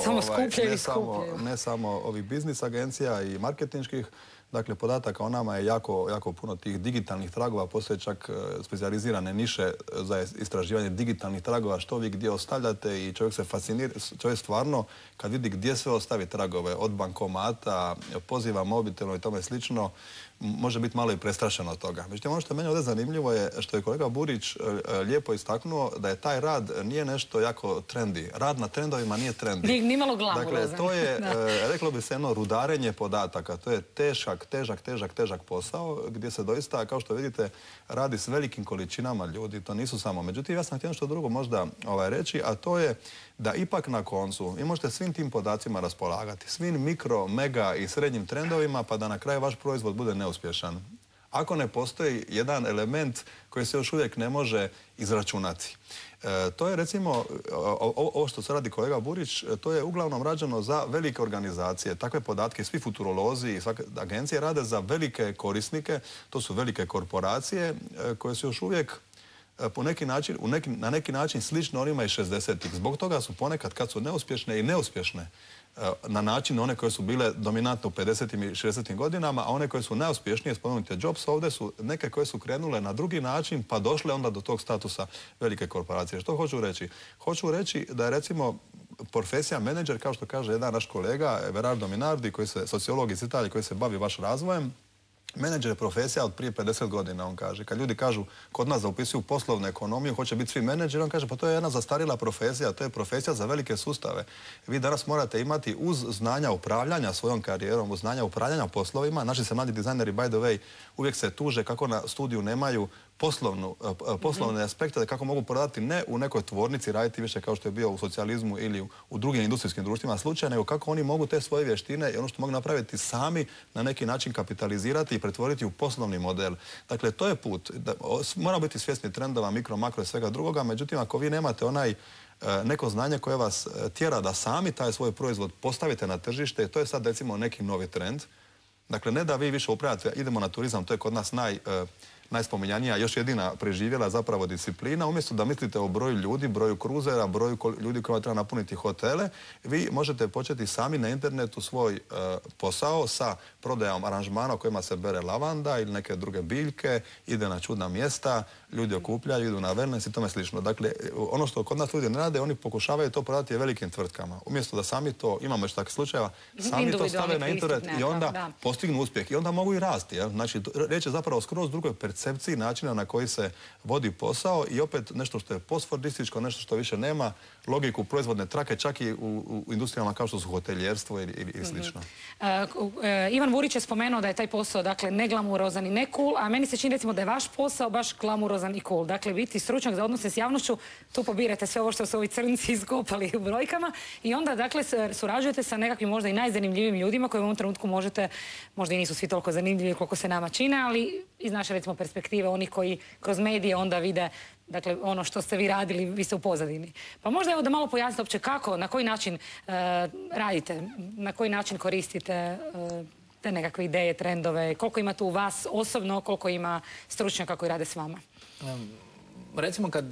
samo ovih biznis agencija i marketinških. Dakle, podataka o nama je jako puno tih digitalnih tragova, postoje čak specijalizirane niše za istraživanje digitalnih tragova, što vi gdje ostavljate i čovjek se fascinira, čovjek stvarno kad vidi gdje sve ostavi tragove, od bankomata, poziva mobitelno i tome slično, može biti malo i prestrašeno od toga. Međutim, ono što je meni ovdje zanimljivo je što je kolega Burić lijepo istaknuo da je taj rad nije nešto jako trendi. Rad na trendovima nije trendi. Nimalo glamurozan. Dakle, to je, reklo bi se, jedno rudarenje podataka. To je težak posao gdje se doista, kao što vidite, radi s velikim količinama ljudi. To nisu samo. Međutim, ja sam htio nešto drugo možda reći, a to je da ipak na koncu vi možete svim tim podacima raspolagati, svim mikro, mega i srednjim trendovima, pa da na kraju vaš proizvod bude neuspješan. Ako ne postoji jedan element koji se još uvijek ne može izračunati. To je recimo, ovo što se radi kolega Burić, to je uglavnom rađeno za velike organizacije. Takve podatke svi futurolozi i svake agencije rade za velike korisnike, to su velike korporacije koje su još uvijek na neki način slično onima iz 60-ih. Zbog toga su ponekad, kad su neuspješne i neuspješne, na način one koje su bile dominantne u 50. i 60. godinama, a one koje su najuspješnije, spomenute Jobs, ovdje su neke koje su krenule na drugi način, pa došle onda do tog statusa velike korporacije. Što hoću reći? Hoću reći da je recimo profesija menadžer, kao što kaže jedan naš kolega, Everardo Minardi, sociolog iz Italije koji se bavi baš razvojem, Menadžer je profesija od prije 50 godina, on kaže. Kad ljudi kažu, kod nas da upisuju poslovnu ekonomiju, hoće biti svi menadžeri, on kaže, pa to je jedna zastarjela profesija, to je profesija za velike sustave. Vi danas morate imati uz znanja upravljanja svojom karijerom, uz znanja upravljanja poslovima. Naši se mladi dizajneri, by the way, uvijek se tuže kako na studiju nemaju poslovne aspekte, da kako mogu prodati ne u nekoj tvornici, raditi više kao što je bio u socijalizmu ili u drugim industrijskim društvima slučaja, nego kako oni mogu te svoje vještine i ono što mogu napraviti sami na neki način kapitalizirati i pretvoriti u poslovni model. Dakle, to je put. Moramo biti svjesni trendova, mikro, makro i svega drugoga, međutim, ako vi nemate neko znanje koje vas tjera da sami taj svoj proizvod postavite na tržište, to je sad recimo neki novi trend. Dakle, ne da vi više upravljate, idemo na turizam, to je kod nas najspominjanija, još jedina preživjela zapravo disciplina. Umjesto da mislite o broju ljudi, broju kruzera, broju ljudi kojima treba napuniti hotele, vi možete početi sami na internetu svoj posao sa prodajom aranžmana u kojima se bere lavanda ili neke druge biljke, ide na čudna mjesta, ljudi okupljaju, idu na wellness i tome slično. Dakle, ono što kod nas ljudi ne rade, oni pokušavaju to prodati velikim tvrtkama. Umjesto da sami to, imamo još takvih slučajeva, sami to stave na internet i onda postignu uspjeh. I onda mogu i rasti. Znači, riječ je zapravo skroz drugoj percepciji načina na koji se vodi posao i opet nešto što je postfordističko, nešto što više nema logiku proizvodne trake, čak i u industrijama kao što su hoteljerstvo ili slično. Ivan Vurić je spomenuo da je taj posao, dakle, ne glamurozan i ne cool, a meni se čini, recimo, da je vaš posao baš glamurozan i cool. Dakle, biti stručnjak za odnose s javnošću, tu pobirate sve ovo što su ovi crnci iskopali u brojkama i onda, dakle, surađujete sa nekakvim možda i najzanimljivijim ljudima koji u ovom trenutku možete, možda i nisu svi toliko zanimljivi koliko se nama čine, ali iz naše, recimo, perspektive, oni koji kroz medije onda vide, dakle, ono što ste vi radili, vi ste u pozadini. Pa možda evo da malo pojasnite uopće kako, na koji način radite, na koji način koristite te nekakve ideje, trendove, koliko ima tu vas osobno, koliko ima stručnjaka koji rade s vama? Recimo kad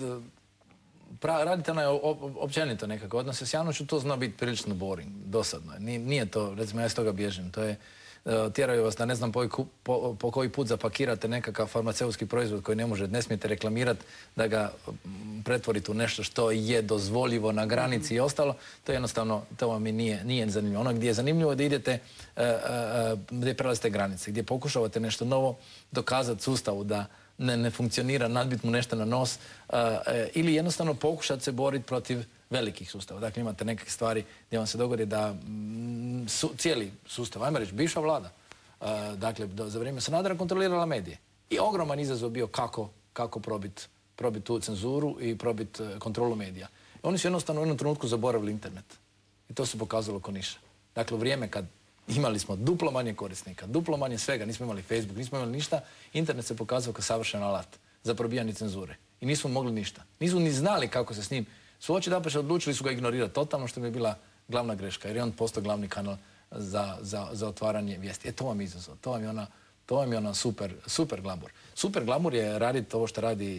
radite općenito nekako odnose s javnošću, to zna biti prilično boring, dosadno. Nije to, recimo ja iz toga bježim, to je tjeraju vas da ne znam po koji put zapakirate nekakav farmaceutski proizvod koji ne smijete reklamirati, da ga pretvorite u nešto što je dozvoljivo na granici i ostalo, to jednostavno, to vam nije zanimljivo. Ono gdje je zanimljivo je da idete, gdje prelazite granice, gdje pokušavate nešto novo dokazati sustavu da ne funkcionira, nadbit mu nešto na nos ili jednostavno pokušati se boriti protiv velikih sustava. Dakle, imate neke stvari gdje vam se dogodi da cijeli sustav, ajmo reći, bivša vlada, dakle, za vrijeme Sanadera kontrolirala medije. I ogroman izazov bio kako probiti tu cenzuru i probiti kontrolu medija. Oni su jednostavno u jednom trenutku zaboravili internet. I to se pokazalo ko ništa. Dakle, u vrijeme kad imali smo duplo manje korisnika, duplo manje svega, nismo imali Facebook, nismo imali ništa, internet se pokazao kao savršen alat za probijanje cenzure. I nismo mogli ništa. Nisu ni znali kako se s njim suoči, dapače odlučili su ga ignorirati totalno, što mi je bila glavna greška, jer je on postao glavni kanal za otvaranje vijesti. To vam je izazov, to vam je ona super glamur. Super glamur je raditi ovo što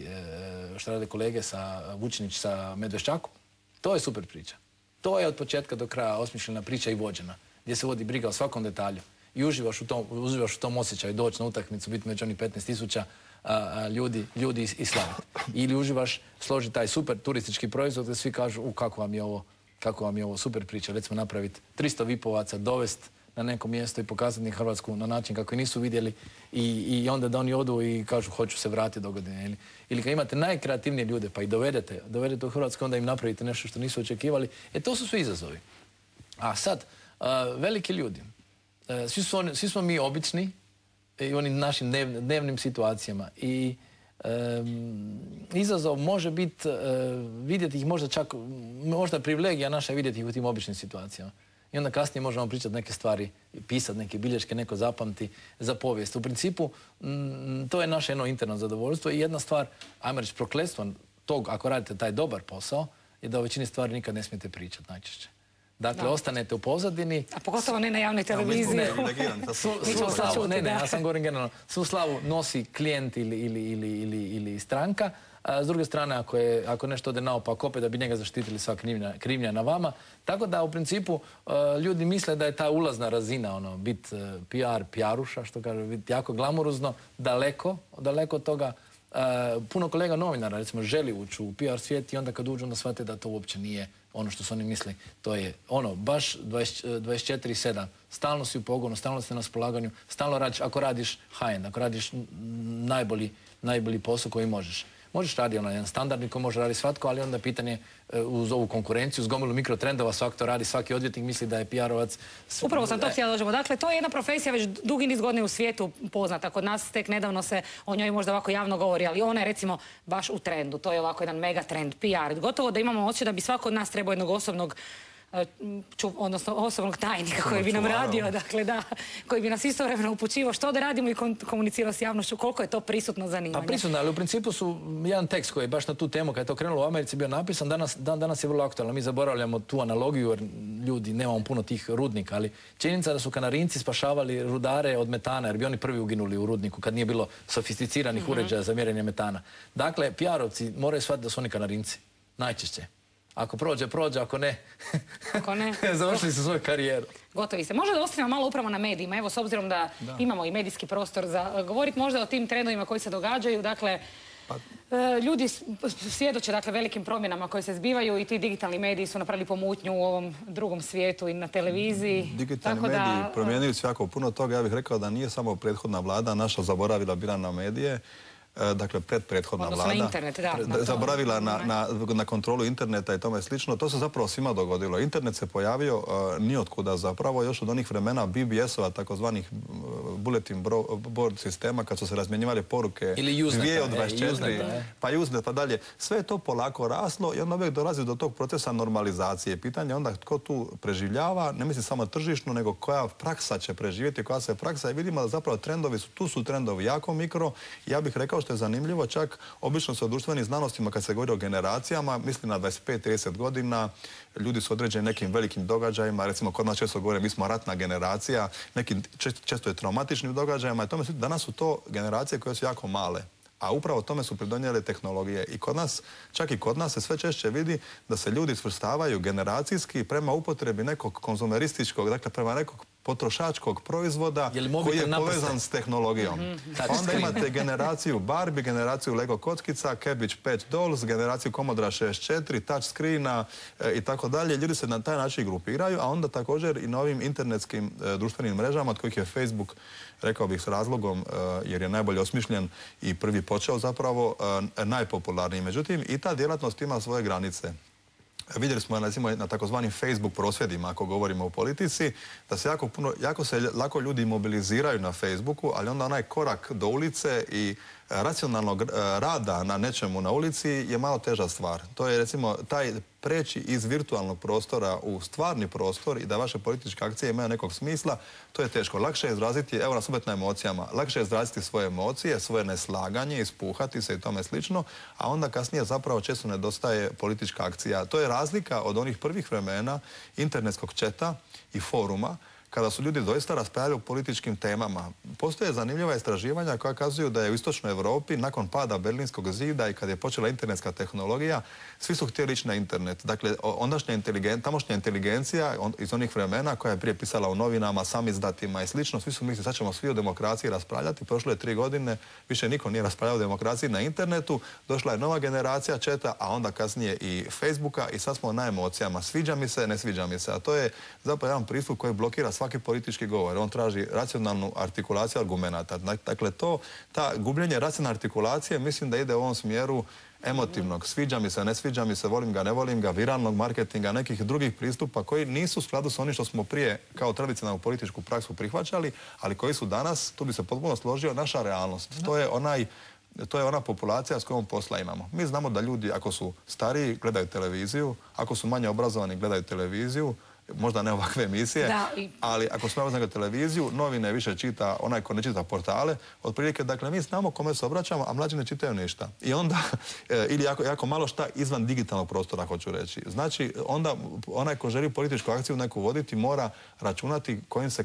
rade kolege Vučinić sa Medveščakom. To je super priča. To je od početka do kraja osmišljena priča i vođena, gdje se vodi briga o svakom detalju. I uživaš u tom osjećaju doći na utakmicu, biti među onih 15.000 ljudi i slaviti. Ili uživaš složiti taj super turistički proizvod gdje svi kažu kako vam je ovo super priča. Recimo napraviti 300 vipovaca, dovesti na neko mjesto i pokazati Hrvatsku na način kako je nisu vidjeli i onda da oni odu i kažu hoću se vratiti do godine. Ili kad imate najkreativnije ljude pa i dovedete u Hrvatsku, onda im napravite nešto što nisu očekivali. To su sve izazovi. A sad, veliki ljudi, svi smo mi obični i u onim našim dnevnim situacijama i izazov može biti vidjeti ih možda privilegija naša vidjeti ih u tim običnim situacijama. I onda kasnije možemo pričati neke stvari, pisati neke bilješke, neko zapamti za povijest. U principu, to je naše jedno interno zadovoljstvo i jedna stvar, ajmo reći, prokletstvo tog, ako radite taj dobar posao, je da o većini stvari nikad ne smijete pričati najčešće. Dakle, ostanete u pozadini. A pogotovo ne na javnoj televiziji. Ja sam govorim generalno. Svu slavu nosi klijent ili stranka. S druge strane, ako nešto ode naopak, opet da bi njega zaštitili sva krivnja na vama. Tako da, u principu, ljudi misle da je ta ulazna razina, biti PR-uša, što kaže, biti jako glamuruzno, daleko od toga. Puno kolega novinara, recimo, želi ući u PR svijet i onda kad uđu, onda shvate da to uopće nije ono što su oni misli. To je ono, baš 24/7. Stalno si u pogonu, stalno si na raspolaganju, stalno radiš, ako radiš high-end, ako radiš najbolji posao koji možeš. Možeš raditi jedan standardni ko može raditi svatko, ali onda pitanje uz ovu konkurenciju, uz gomilu mikrotrendova, svak to radi, svaki odvjetnik misli da je PR-ovac. Upravo sam to htjela dođemo. Dakle, to je jedna profesija već dugi niz godina u svijetu poznata. Kod nas tek nedavno se o njoj možda ovako javno govori, ali ona je recimo baš u trendu. To je ovako jedan mega trend, PR. Gotovo da imamo osjećaj da bi svako od nas trebao jednog osobnog tajnika koji bi nam radio, dakle da, koji bi nas istovremeno upućivao što da radimo i komunicirao s javnošću, koliko je to prisutno zanimanje. Pa prisutno, ali u principu su jedan tekst koji je baš na tu temu, kad je to krenulo u Americi bio napisan, danas je vrlo aktualno. Mi zaboravljamo tu analogiju jer ljudi, nemamo puno tih rudnika, ali činjenica da su Kanarinci spašavali rudare od metana, jer bi oni prvi uginuli u rudniku kad nije bilo sofisticiranih uređaja za mjerenje metana. Dakle, PR-ovci moraju shvatiti da su oni Kanarinci, najčešće. Ako prođe, ako ne, završili su svoju karijeru. Gotovi se. Možda da ostavimo malo upravo na medijima. Evo, s obzirom da imamo i medijski prostor za govoriti možda o tim trendovima koji se događaju. Dakle, ljudi svjedoče velikim promjenama koje se zbivaju i ti digitalni mediji su napravili pomutnju u ovom drugom svijetu i na televiziji. Digitalni mediji promijenili su jako puno toga. Ja bih rekao da nije samo prethodna vlada naša zaboravila bila na medije. Dakle, prethodna vlada zaboravila na kontrolu interneta i tome slično. To se zapravo svima dogodilo. Internet se pojavio nijotkuda zapravo, još od onih vremena BBS-ova, takozvanih bulletin board sistema, kad su se razmjenjivali poruke 2 od 24, pa Usenet, pa dalje. Sve je to polako raslo i onda uvijek dolazi do tog procesa normalizacije. Pitanje je onda tko tu preživljava, ne mislim samo tržišno, nego koja praksa će preživjeti, koja se praksa, i vidimo da zapravo trendovi tu su trendovi jako mikro. Ja bih rekao što je zanimljivo, čak obično se u društvenim znanostima kad se govori o generacijama, mislim na 25-30 godina, ljudi su određeni nekim velikim događajima, recimo kod nas često govore mi smo ratna generacija, nekim često je traumatičnim događajima i tome danas su to generacije koje su jako male. A upravo tome su pridonijele tehnologije. I kod nas, čak i kod nas se sve češće vidi da se ljudi svrstavaju generacijski prema upotrebi nekog konzumerističkog, dakle prema nekog potrošačkog proizvoda koji je povezan s tehnologijom. Onda imate generaciju Barbie, generaciju Lego kockica, Cabbage Patch Dolls, generaciju Commodore 64, touch screena i tako dalje. Ljudi se na taj način grupiraju, a onda također i na ovim internetskim društvenim mrežama, od kojih je Facebook, rekao bih s razlogom, jer je najbolje osmišljen i prvi počeo zapravo, najpopularniji. Međutim, i ta djelatnost ima svoje granice. Vidjeli smo na takozvanim Facebook prosvjedima, ako govorimo o politici, da se lako ljudi mobiliziraju na Facebooku, ali onda onaj korak do ulice i racionalnog rada na nečemu na ulici je malo teža stvar. To je recimo taj preći iz virtualnog prostora u stvarni prostor i da vaše političke akcije imaju nekog smisla, to je teško. Lakše je izraziti, evo nas opet na emocijama, lakše je izraziti svoje emocije, svoje neslaganje, ispuhati se i tome slično, a onda kasnije zapravo često nedostaje politička akcija. To je razlika od onih prvih vremena internetskog četa i foruma, kada su ljudi doista raspravljali o političkim temama. Postoje zanimljiva istraživanja koja kazuju da je u istočnoj Europi nakon pada Berlinskog zida i kad je počela internetska tehnologija, svi su htjeli ići na internet. Dakle, tamošnja inteligencija iz onih vremena koja je prije pisala u novinama, samizdatima i slično, svi su mislili sad ćemo svi o demokraciji raspravljati. Prošlo je 3 godine, više niko nije raspravljao o demokraciji na internetu, došla je nova generacija četa, a onda kasnije i Facebooka i sad smo na emocijama. Sviđa mi se, ne sviđa mi se. A to je zapravo jedan pristup koji blokira svaki politički govor. On traži racionalnu artikulaciju argumenata. Dakle, ta gubljenje racionalne artikulacije mislim da ide u ovom smjeru emotivnog. Sviđa mi se, ne sviđa mi se, volim ga, ne volim ga, viralnog marketinga, nekih drugih pristupa koji nisu u skladu s onim što smo prije kao tradicionalnu političku praksu prihvaćali, ali koji su danas, tu bi se potpuno složio, naša realnost. To je ona populacija s kojom posla imamo. Mi znamo da ljudi, ako su stariji, gledaju televiziju, ako su manje obrazovani, gledaju televiziju, možda ne ovakve emisije, ali ako smo na televiziju, novine više čita onaj ko ne čita portale, otprilike, dakle, mi znamo kome se obraćamo, a mlađi ne čitaju ništa. I onda, ili jako malo šta izvan digitalnog prostora, hoću reći. Znači, onda onaj ko želi političku akciju neku voditi, mora računati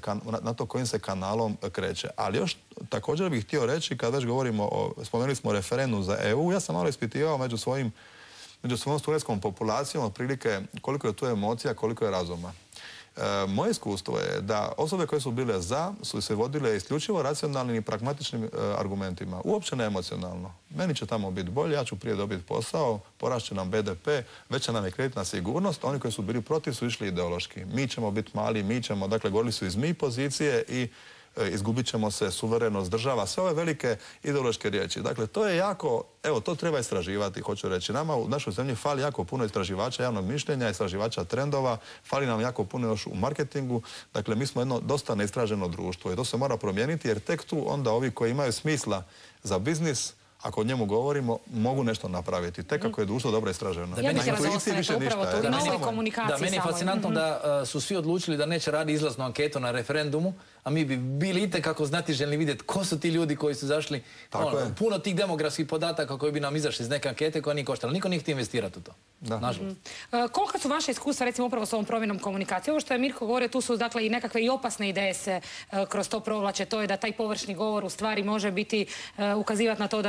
na to kojim se kanalom kreće. Ali još također bih htio reći, kad već spomenuli smo referendum za EU, ja sam malo ispitivao među svojom studentskom populacijom, otprilike koliko je tu emocija, koliko je razuma. Moje iskustvo je da osobe koje su bile za su se vodile isključivo racionalnim i pragmatičnim argumentima. Uopće ne emocionalno. Meni će tamo biti bolje, ja ću prije dobiti posao, porašće nam BDP, veća nam je kreditna sigurnost. Oni koji su bili protiv su išli ideološki. Mi ćemo biti mali, mi ćemo, dakle, govorili su iz mi pozicije i izgubit ćemo se, suverenost država, sve ove velike ideološke riječi. Dakle, to je jako, evo, to treba istraživati, hoću reći. Nama u našoj zemlji fali jako puno istraživača javnog mišljenja, istraživača trendova, fali nam jako puno još u marketingu. Dakle, mi smo jedno dosta neistraženo društvo i to se mora promijeniti jer tek tu onda ovi koji imaju smisla za biznis, ako o njemu govorimo, mogu nešto napraviti. Tek ako je društvo dobro istraženo. Ja bih htjela da ostanete upravo tu i na ovoj komunikaciji. Da, meni je fascinantno da su svi odlučili da neće raditi izlaznu anketu na referendumu, a mi bi bili itekako znatiželjni vidjeti ko su ti ljudi koji su zašli. Puno tih demografskih podataka koji bi nam izašli iz neke ankete koja nije koštala. Niko nije htio investirati u to. Nažalost. Koliko su vaše iskustva, recimo, upravo s ovom promjenom komunikacije? Ovo što je Mirko govorio, tu su dakle i nekakve i opasne ideje se kroz to provlače. To je da taj površni govor u stvari može biti ukazivati na to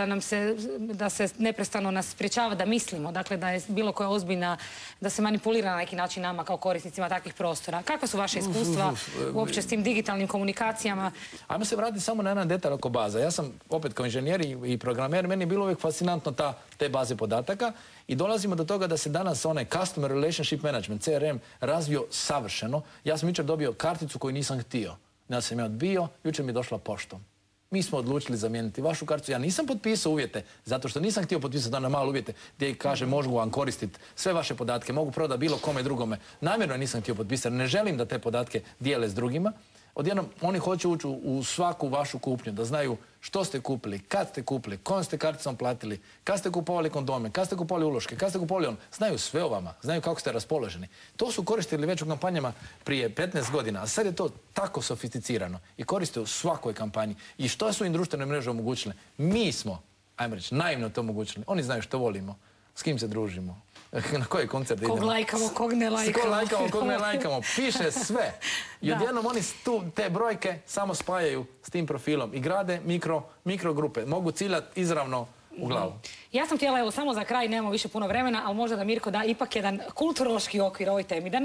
da se neprestano nas sprječava da mislimo. Dakle, da je bilo koja ozbiljna, da se manipulira na neki način nama kao korisnicima takvih prostora. Kakva su vaše iskustva uopće s tim digitalnim komunikacijama? Ajmo se vratiti samo na jedan detalj oko baza. Ja sam opet kao inženjer i programer, meni je bilo uvijek fascinantno te baze podataka i dolazimo do toga da se danas onaj Customer Relationship Management, CRM, razvio savršeno. Ja sam jučer dobio karticu koju nisam htio. Ja sam je odbio, jučer mi je došla poštom. Mi smo odlučili zamijeniti vašu karticu. Ja nisam potpisao uvjete, zato što nisam htio potpisati na malo uvjete gdje kaže mogu vam koristiti sve vaše podatke, mogu prodati bilo kome drugome. Namjerno nisam htio potpisati, ne želim da te podatke dijele s drugima. Odjednom oni hoće ući u svaku vašu kupnju, da znaju što ste kupili, kad ste kupili, kojom ste karticom platili, kad ste kupovali kondome, kad ste kupovali uloške, kad ste kupovali ono. Znaju sve o vama, znaju kako ste raspoloženi. To su koristili već u kampanjama prije 15 godina, a sad je to tako sofisticirano i koriste u svakoj kampanji. I što su im društvene mreže omogućile? Mi smo, ajmo reći, naivno to omogućili. Oni znaju što volimo, s kim se družimo, na koje koncerte idemo. Kog lajkamo, kog ne lajkamo. Kog lajkamo, kog ne lajkamo. Piše sve. I odjednom oni te brojke samo spajaju s tim profilom i grade mikrogrupe. Mogu ciljati izravno u glavu. Ja sam htjela, evo, samo za kraj, nemamo više puno vremena, ali možda da Mirko da ipak jedan kulturološki okvir ovoj temi. Da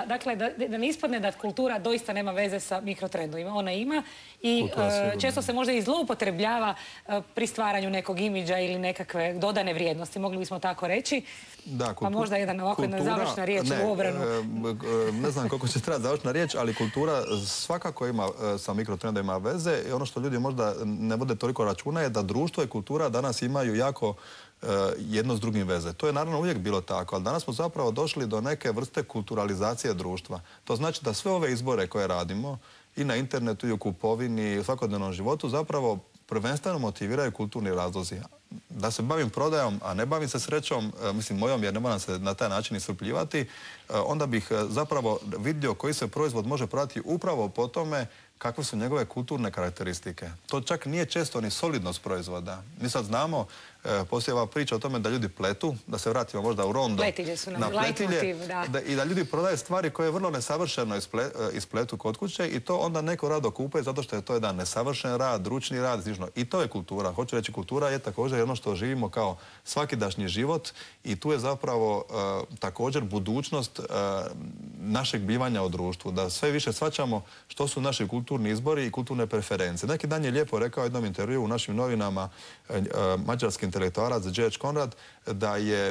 ne ispadne da kultura doista nema veze sa mikrotrendovima. Ona ima i često se možda i zloupotrebljava pri stvaranju nekog imidža ili nekakve dodane vrijednosti, mogli bismo tako reći. Pa možda jedna završna riječ u obranu. Ne znam koliko će trebati završna riječ, ali kultura svakako ima sa mikrotrendovima veze i ono što ljudi možda ne vode toliko računa je da društvo i kultura danas imaju jako jedno s drugim veze. To je naravno uvijek bilo tako, ali danas smo zapravo došli do neke vrste kulturalizacije društva. To znači da sve ove izbore koje radimo i na internetu i u kupovini i u svakodnevnom životu zapravo prvenstveno motiviraju kulturni razlozi. Da se bavim prodajom, a ne bavim se srećom, mislim mojom jer ne moram se na taj način iscrpljivati, onda bih zapravo vidio koji se proizvod može prodati upravo po tome kakve su njegove kulturne karakteristike. To čak nije često ni solidnost proizvoda. Mi sad znamo, poslije ova priča o tome da ljudi pletu, da se vratimo možda u rondo na pletilje, i da ljudi prodaju stvari koje vrlo nesavršeno ispletu kod kuće i to onda neko rado kupuje zato što je to jedan nesavršen rad, ručni rad, slično. I to je kultura. Hoću reći, kultura je također ono što živimo kao svakidašnji život i tu je zapravo također budućnost našeg bivanja u društvu. Da sve više shvaćamo što su naši kulturni izbori i kulturne preferencije. Neki dan je lijepo rekao u jednom intervjuu u našim novinama mađarski intelektualac Đeđ Konrad da je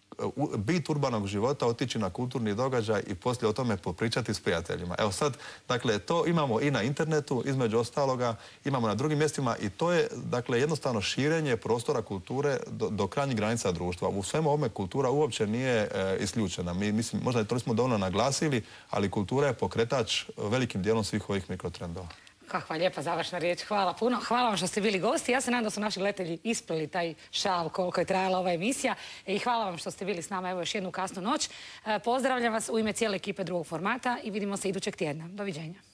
bit urbanog života otići na kulturni događaj i poslije o tome popričati s prijateljima. Evo sad, dakle, to imamo i na internetu, između ostaloga, imamo na drugim mjestima i to je, dakle, jednostavno širenje prostora kulture do krajnjih granica društva. U svemu ovome kultura uopće nije isključena. Mi, mislim, možda to nismo dovoljno naglasili, ali kultura je pokretač velikim dijelom svih ovih mikrotrendova. Kakva lijepa završna riječ. Hvala puno. Hvala vam što ste bili gosti. Ja se nadam da su naši gledatelji isplili taj šal koliko je trajala ova emisija. I hvala vam što ste bili s nama evo još jednu kasnu noć. Pozdravljam vas u ime cijele ekipe Drugog formata i vidimo se idućeg tjedna. Doviđenja.